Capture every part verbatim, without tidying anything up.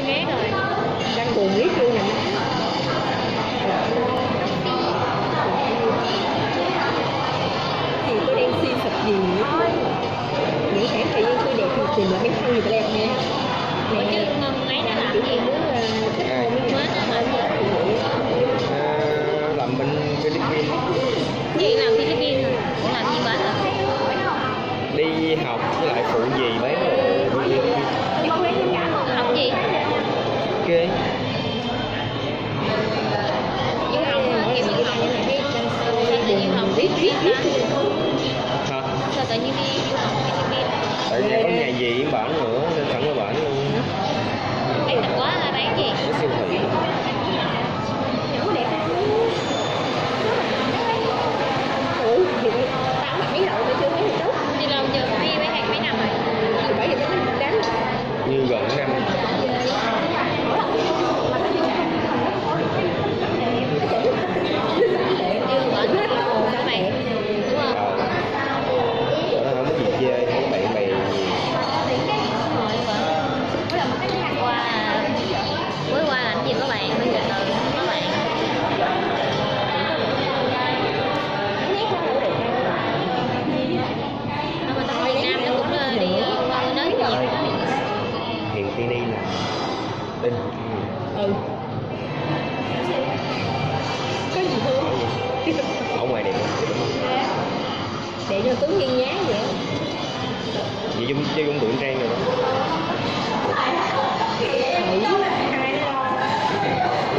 ghét rồi. Đang buồn biết luôn nè. Thì tôi đang suy sụp gì nữa. Những khoảng thời gian tôi đẹp thì tìm lại cái thân gì đẹp nè. Ủa chứ mấy nó làm gì nữa? Ai? Mới nó làm gì? À, làm bên Philippines. Chị làm Philippines rồi. Cũng làm gì bán rồi? Đi học với lại phụ gì bán rồi. Học gì? Ok. Như học kiểu như học sao tự nhiên học viết viết ra? Hả? Sao tự nhiên đi du học Philippines? Tại vì có nhà gì ở bản nữa nên sẵn ở bản luôn. Em thật quá là bán gì? Cái siêu thị. Nhỏ đẹp. Ủa, thì tao mặc mấy lậu mà chưa mấy chút. Đi lâu chưa? Mấy mấy tháng mấy năm rồi? Từ bảy giờ tới tám giờ. Như gần năm. Chưa gọi hết các bạn đúng không? Ờ. Đó là không có gì chơi, không có bạn bè gì. Qua mới qua làm gì có bạn, bây giờ từ có bạn. Nhưng mà tại Việt Nam nó cũng đi qua nước nhiều. Hiện Tini là bên Ừ. Có gì hơn? ở ngoài đẹp không? Để cho tướng nghiêng nhá vậy. Vậy chung chơi cũng tưởng trang rồi đó. Thử ai nó lo.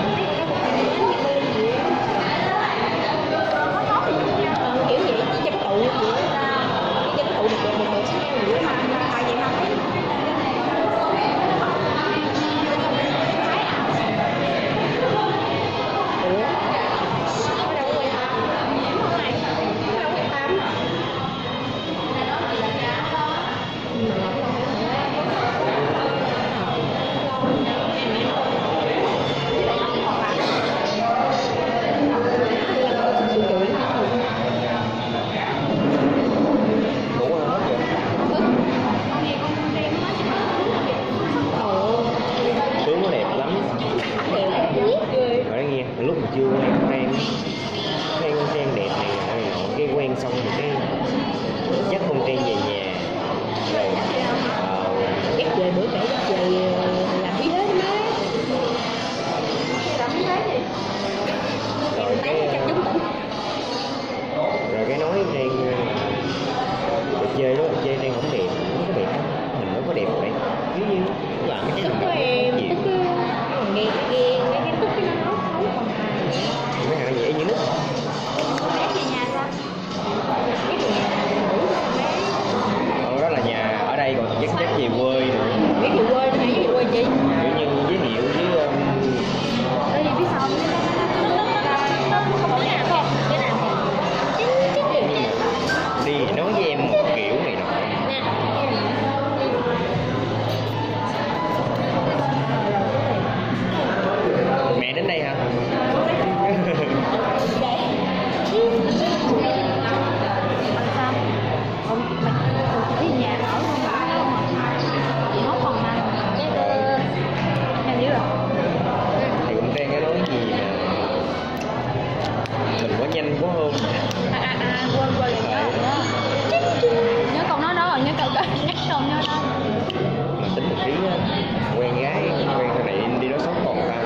Ờ, kiểu vậy chỉ tranh tụ vậy ta. Chỉ tranh tụ được được được sao vậy mà phải vậy không? Ủa? Có đâu có quan tâm. Có đâu quan tâm. Đủ rồi hết rồi. Tướng nó đẹp lắm. Phải nghe, lúc mà chưa quen Trang Trang con Trang đẹp này này nọ, cái quen xong rồi cái dắt con Trang về nhà rồi ờ, Dắt về bữa kể dắt về làm bí thế má. Làm bí thế gì? rồi Em thấy cái chắc giống cũng rồi cái nói Trang ờ, chơi đó chơi Trang không đẹp, không có đẹp mình đâu có đẹp vậy, cứ như làm cái tức hành của động em, khó tức chịu. nghe nghe nghe cái tức cái nó nói xấu còn ai. Mấy hàng dễ như nít. Bé về nhà sao? Bé về nhà ngủ Ờ, đó là nhà ở đây còn chắc chắc về quê nữa. bé về quê đi, về quê chi? Kiểu như giới thiệu với um, Ở gì biết sao? Còn nhà không? Cái nào? đi nói với em một kiểu này nọ. Nè. Mẹ đến đây hả? Ông mày đi nhà ở không phải chị hốt còn năm em nhớ rồi. Thì cũng đang cái nói gì mà mình quá nhanh quá hơn. À à à quên quên nhớ nhớ câu nói đó rồi, nhớ câu nhắc câu nhớ đó. Mà tính một tí á, quen gái quen thằng này đi đó sống còn ta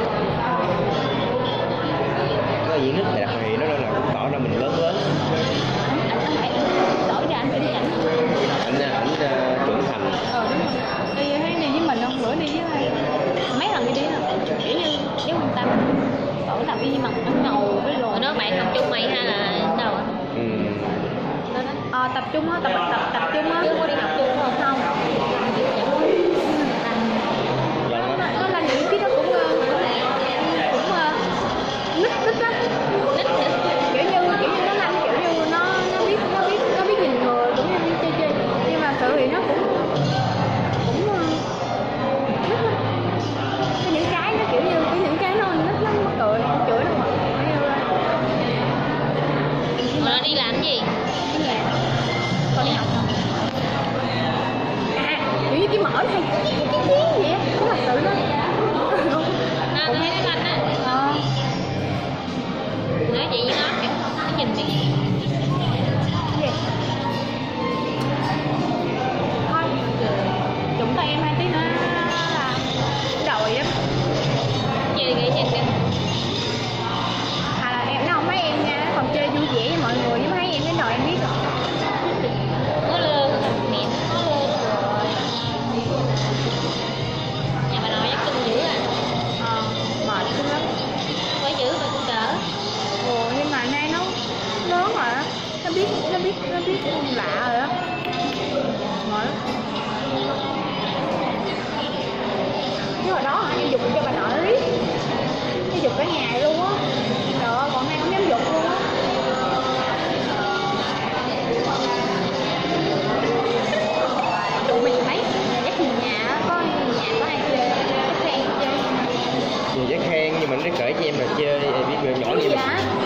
nó diễn nít đẹp thì nó nên là cũng tỏ ra mình lớn lớn. Anh anh phải đổi ra anh phải đi ảnh. Anh anh uh, trưởng thành. Ờ đúng rồi. Đi hay đi với mình không? Bữa đi với ai? Mấy lần đi đi rồi. Kiểu như với mình tâm. Tổ tập đi mặt nó ngầu với rồi. Nó bạn học chung mày hay là đâu ạ? Ừ. Ờ tập trung á, tập tập tập trung á. Chứ có đi học chung không? Không. Lần Nó, á. nó là những cái đó cũng ờ, cũng ờ, nít nít á. Nít nít. Kiểu như kiểu như nó lanh, kiểu như nó nó biết nó biết nó biết nhìn người cũng như đi chơi chơi. Nhưng mà sự thì nó cũng cũng ờ, nít lắm. Có những cái nó kiểu như có những cái nó nít lắm, mắc cười, không chửi đâu mà. Mà nó đi làm gì? Ở nhà. Con đi học không? bà đó hả, em dục cho bà nội riết, em dục cả ngày luôn á, trời ơi còn nay không dám dục luôn á. Tụi mình thấy chắc nhiều nhà á, có nhà có ai chơi chắc khen chơi. Giờ chắc khen nhưng mà nó kể cho em là chơi em biết nhỏ Cái gì như hả?